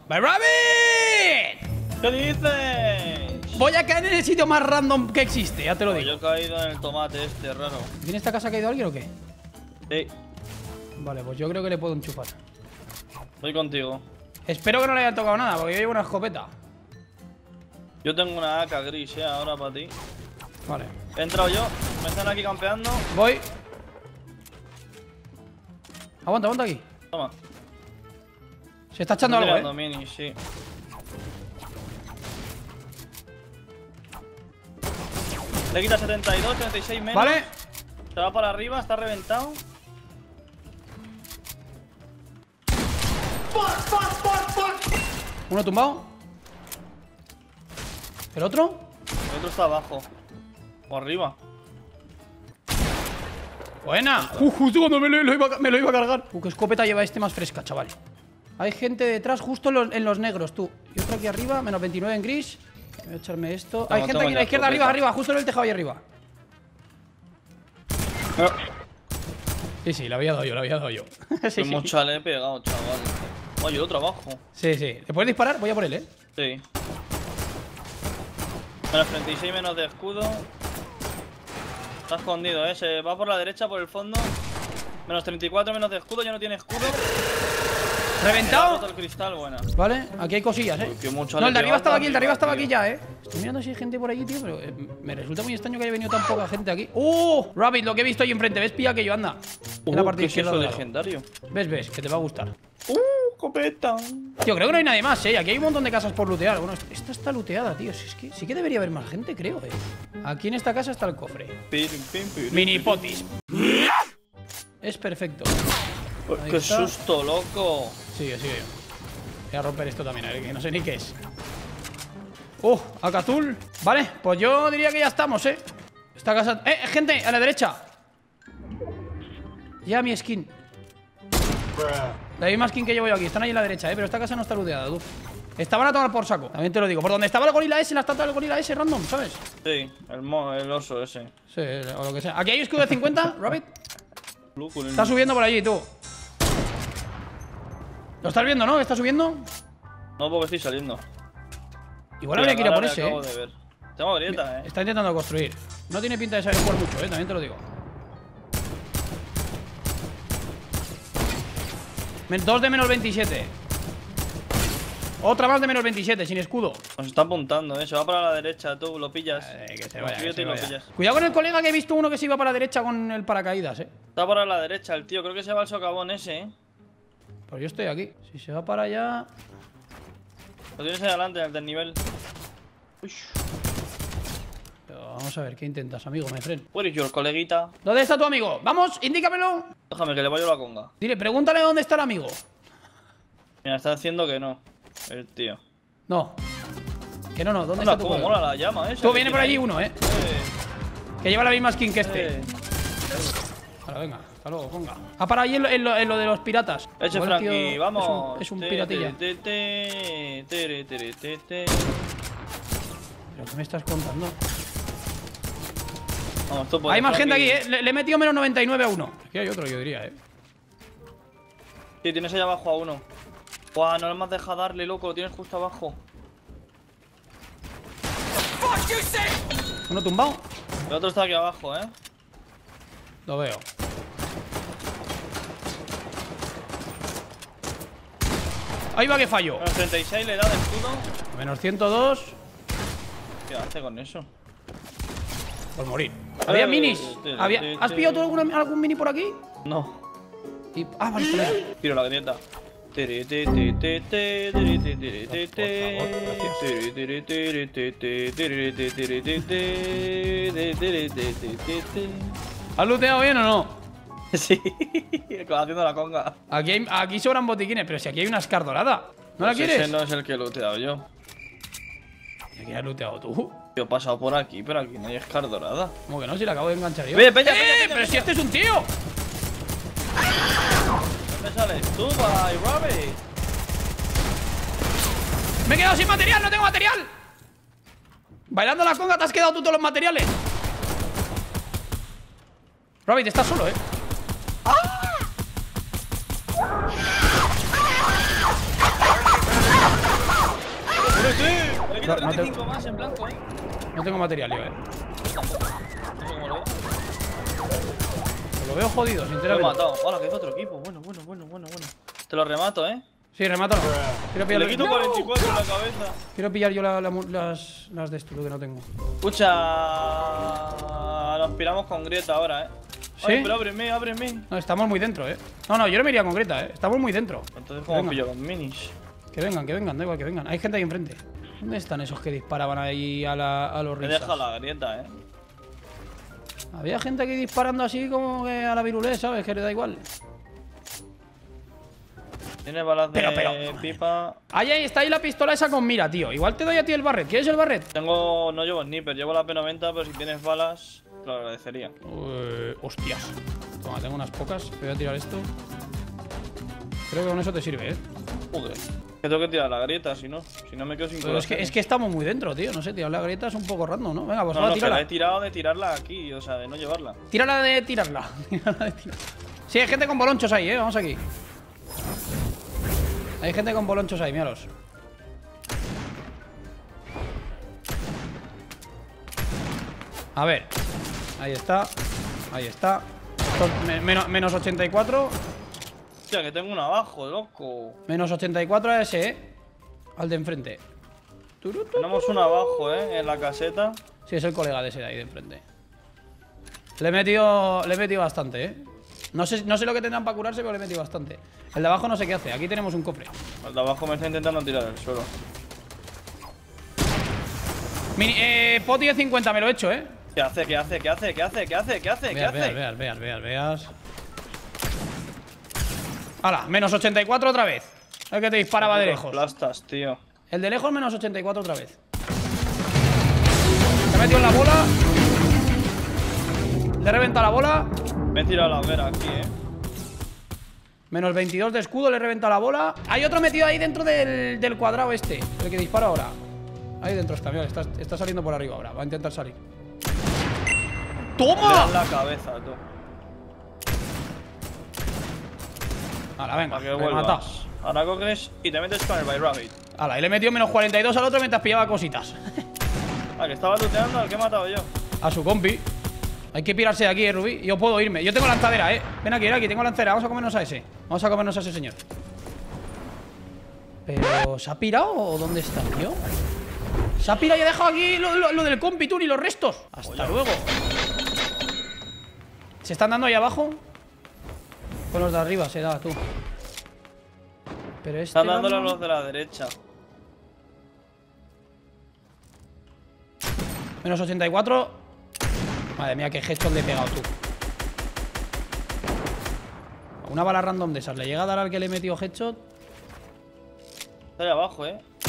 ¡Bye, Rabbit! ¿Qué dices? Voy a caer en el sitio más random que existe, ya te lo digo. Yo he caído en el tomate este, raro. ¿En esta casa ha caído alguien o qué? Sí, Vale, pues yo creo que le puedo enchufar. voy contigo. Espero que no le haya tocado nada, porque yo llevo una escopeta. Yo tengo una AK gris, ahora para ti. Vale. He entrado yo, me están aquí campeando. Voy. Aguanta, aguanta aquí. Toma. Se está echando Estoy algo, tirando mini, sí. Le quita 72, 36 menos. Vale. Se va para arriba, está reventado. Uno tumbado. ¿El otro? El otro está abajo. O arriba. Buena. Justo cuando me lo iba a cargar. Qué escopeta lleva este más fresca, chaval. Hay gente detrás justo en los negros, tú. Y otro aquí arriba, menos 29 en gris. Voy a echarme esto. Hay gente aquí en la izquierda, arriba, justo en el tejado ahí arriba. Sí, lo había dado yo, sí. Mucha le he pegado, chaval. Oye, el otro abajo. Sí. ¿Le puedes disparar? Voy a por él, Sí. Menos 36 menos de escudo. Está escondido, Se va por la derecha, por el fondo. Menos 34 menos de escudo, ya no tiene escudo. ¡Reventado! El cristal, buena. Vale, aquí hay cosillas, Mucho No, el de arriba estaba aquí, tío. ya, Estoy mirando si hay gente por allí, tío, pero me resulta muy extraño que haya venido tan poca gente aquí. ¡Oh! Rabbit, lo que he visto ahí enfrente, ¿ves? Pilla que yo anda. En la parte ¿Qué es izquierda eso del lado. legendario? ¿Ves? Que te va a gustar. Copeta. Tío, creo que no hay nadie más, Aquí hay un montón de casas por lootear. Bueno, esta está looteada, tío. Si es que sí que debería haber más gente, creo, Aquí en esta casa está el cofre. Mini potis. Es perfecto. ¡Qué susto, loco! Sigue. Voy a romper esto también, a ver, que no sé ni qué es. AK azul. Vale, pues yo diría que ya estamos, Esta casa... gente, a la derecha. Ya mi skin. La misma skin que llevo yo aquí. Están ahí a la derecha, pero esta casa no está looteada, tú. Estaban a tomar por saco, también te lo digo. Por donde estaba el gorila ese, la estatua del gorila ese random, ¿sabes? Sí, el oso ese. Sí, o lo que sea. Aquí hay escudo de 50, Rabbit. Está subiendo por allí, tú. ¿Lo estás viendo, no? ¿Está subiendo? No, porque estoy saliendo. Igual habría que ir a por ese, Acabo de ver. Tengo grieta, Está intentando construir. No tiene pinta de saber jugar mucho, también te lo digo. 2 de menos 27. Otra más de menos 27, sin escudo. Nos está apuntando, Se va para la derecha, tú lo pillas. Que se vaya, Y lo pillas. Cuidado con el colega, que he visto uno que se iba para la derecha con el paracaídas, Está para la derecha el tío, creo que se va al socavón ese, Pues yo estoy aquí. Si se va para allá... Lo tienes ahí adelante, en el desnivel. Pero vamos a ver, ¿qué intentas, amigo, my friend? Where is your coleguita? ¿Dónde está tu amigo? ¡Vamos, indícamelo! Déjame que le vaya la conga. Dile, pregúntale dónde está el amigo. Mira, está diciendo que no. El tío. No. Que no, ¿dónde Anda, está tu cómo colega? mola la llama esa. Tú, viene por allí uno, que lleva la misma skin que este. Eh. Vale, venga, hasta luego, ponga. Ah, para allí en lo de los piratas. Eche Igual el tío Frankie, vamos. Es un piratilla. Te. ¿Pero qué me estás contando? Vamos, tú puedes, Hay más gente Frankie. aquí, Le he metido menos 99 a uno. Aquí hay otro, yo diría, Sí, tienes ahí abajo a uno. Buah, no le has dejado darle, loco. Lo tienes justo abajo. Uno tumbado. El otro está aquí abajo, Lo veo. Ahí va que fallo. Menos 36 le da de escudo. Menos 102. ¿Qué hace con eso? Por morir. Había minis. ¿Has pillado tú algún mini por aquí? No. Vale, colega. Tiro la grieta. ¿Has looteado bien o no? Sí, haciendo la conga. Aquí sobran botiquines, pero si aquí hay una Scar dorada. ¿No la Pues quieres? ese no es el que he looteado yo. ¿Y aquí has looteado tú? Yo he pasado por aquí, pero aquí no hay Scar dorada. ¿Cómo que no? Si la acabo de enganchar yo. Peña, peña, ¡Pero si este es un tío! ¿Dónde sales tú, bye, Robbie? ¡Me he quedado sin material! ¡No tengo material! Bailando la conga te has quedado tú todos los materiales. Rabbit, estás solo, quita 35 más en blanco, No tengo material, yo, Tampoco. No sé cómo lo veo. Lo veo jodido, Lo he sinceramente. matado. Hola, que es otro equipo. Bueno. Te lo remato, Sí, remátalo. Le quito 44 en la cabeza. Quiero pillar yo las de esto, que no tengo. Escucha. Nos piramos con Grieta ahora, ¿Sí? Ay, pero ábreme. No, estamos muy dentro, No, yo no me iría con Greta, Estamos muy dentro. Entonces, ¿cómo pillo los minis? Que vengan, da igual que vengan. Hay gente ahí enfrente. ¿Dónde están esos que disparaban ahí a los Me risas? deja la Grieta, Había gente aquí disparando así como que a la virulé, ¿sabes? Que le da igual. Tiene balas de pipa. Ahí está ahí la pistola esa con mira, tío. Igual te doy a ti el barret. ¿Quieres el barret? No llevo sniper, llevo la P90, pero si tienes balas, te lo agradecería. Hostias. Toma, tengo unas pocas. Te voy a tirar esto. Creo que con eso te sirve, Joder. Que tengo que tirar la grieta, si no me quedo sin Pero corazón. es que estamos muy dentro, tío. No sé, tirar la grieta es un poco random, ¿no? Venga, pues ahora No, tírala. la he tirado de tirarla aquí, o sea, de no llevarla. Tírala de tirarla. Sí, hay gente con bolonchos ahí, Vamos aquí. Hay gente con bolonchos ahí, míralos. A ver. Ahí está. Menos 84. Hostia, que tengo uno abajo, loco. Menos 84 a ese, Al de enfrente. Tenemos uno abajo, en la caseta. Sí, es el colega de ese de ahí de enfrente. Le he metido bastante, No sé lo que tendrán para curarse, pero le he metido bastante. El de abajo no sé qué hace. Aquí tenemos un cofre. El de abajo me está intentando tirar el suelo. Poti de 50, me lo he hecho, ¿Qué hace? Veas. ¡Hala! Menos 84 otra vez. El que te disparaba de lejos. Plastas, tío. El de lejos menos 84 otra vez. Se ha metido en la bola. Le he reventado la bola. Me he tirado la hoguera aquí, Menos 22 de escudo, le he reventado la bola. Hay otro metido ahí dentro del cuadrado este. El que dispara ahora. Ahí dentro está, mira, está saliendo por arriba ahora. Va a intentar salir. ¡Toma! En la cabeza, tú. Hala, venga, Para que me he matado. vuelvas. Ahora coges y te metes con el By Rabbit. Hala, y le he metido menos 42 al otro mientras pillaba cositas. Que estaba looteando al que he matado yo. A su compi. Hay que pirarse de aquí, Rubí. Yo puedo irme. Yo tengo lanzadera, Ven aquí, tengo lanzadera. Vamos a comernos a ese. Vamos a comernos a ese señor. Pero, ¿se ha pirado o dónde está, tío? Se ha pirado y ha dejado aquí lo del compi, tú, y los restos. Hasta luego. ¿Se están dando ahí abajo? Con los de arriba se da, tú. Pero Están dándole a los de la derecha. Menos 84. Madre mía, qué headshot le he pegado, tú. Una bala random de esas. ¿Le llega a dar al que le he metido headshot? Está ahí abajo,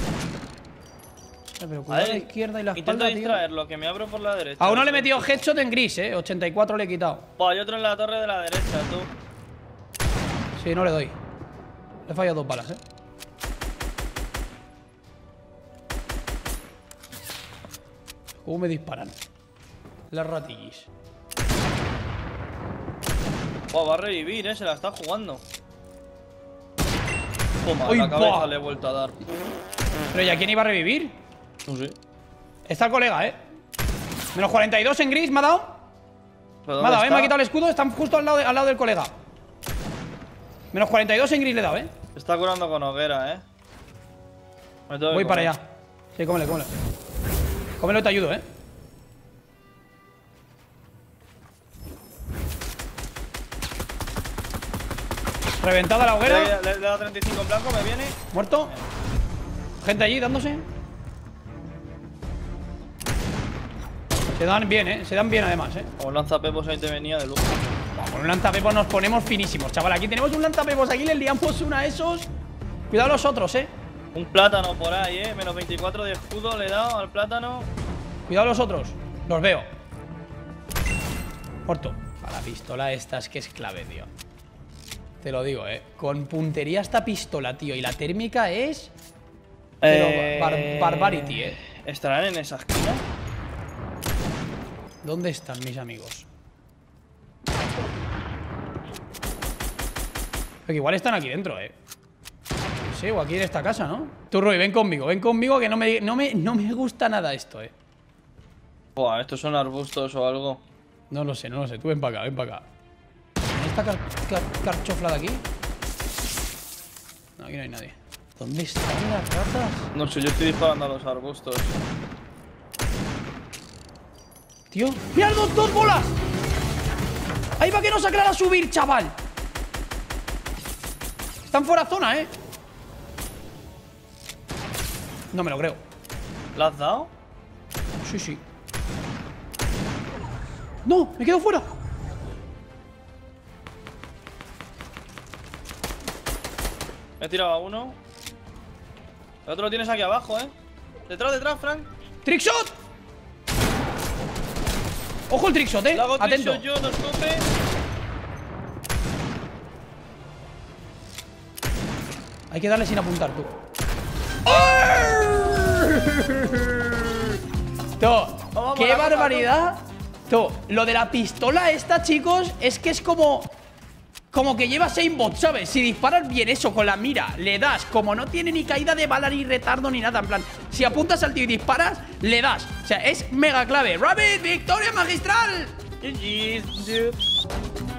Pero cuidado a la izquierda y la Intento espalda, tío. distraerlo, que me abro por la derecha. A uno le he metido headshot en gris, 84 le he quitado. Buah, hay otro en la torre de la derecha, tú. Sí, no le doy. Le he fallado 2 balas, ¿Cómo me disparan? Las ratillis. Buah, va a revivir, se la está jugando. Toma, ¡Uy, la cabeza buah! le he vuelto a dar. ¿Pero ya quién iba a revivir? No sé. Está el colega, Menos 42 en gris, me ha dado. ¿Pero Me ha dado, dónde me ha está? quitado el escudo. Están justo al lado del colega. Menos 42 en gris le he dado, Se está curando con hoguera, Me tengo que Voy para comer. allá. Sí, cómele. Cómelo y te ayudo, Reventada la hoguera. Le he dado 35 en blanco, me viene. Muerto. Gente allí dándose. Se dan bien, Se dan bien además, Como lanzapepos ahí te venía de lujo. Con un lanzapepos nos ponemos finísimos, chaval. Aquí tenemos un lanzapepos. Aquí le liamos una a esos. Cuidado los otros, Un plátano por ahí, Menos 24 de escudo le he dado al plátano. Cuidado los otros. Los veo. Muerto. A la pistola esta es que es clave, tío. Te lo digo, Con puntería esta pistola, tío. Y la térmica es... Pero barbarity, ¿Estarán en esa esquina? ¿Dónde están mis amigos? Porque igual están aquí dentro, sé, o aquí en esta casa, ¿no? Tú, Roy, ven conmigo que no me gusta nada esto, Buah, estos son arbustos o algo. No lo sé, tú ven para acá, ¿Esta carchofla de aquí? No, aquí no hay nadie. ¿Dónde están las ratas? No sé, yo estoy disparando a los arbustos. Tío, ¡mira dos bolas! Ahí va que nos aclara subir, chaval. Están fuera zona, No me lo creo. ¿La has dado? Sí. ¡No! ¡Me quedo fuera! He tirado a uno. El otro lo tienes aquí abajo, Detrás, Frank. ¡Trickshot! ¡Ojo el trickshot, Le hago Atento. trickshot yo, no escope. Hay que darle sin apuntar, tú. ¡Qué barbaridad! Lo de la pistola esta, chicos, es que es como que llevas aimbot, ¿sabes? Si disparas bien eso con la mira, le das. Como no tiene ni caída de bala, ni retardo, ni nada. En plan, si apuntas al tío y disparas, le das. O sea, es mega clave. ¡Rabbit! ¡Victoria magistral! GG, dude.